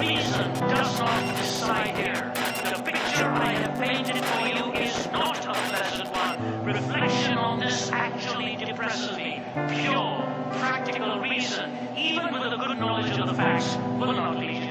Reason does not decide here. The picture I have painted for you is not a pleasant one. Reflection on this actually depresses me. Pure, practical reason, even with a good knowledge of the facts, will not lead you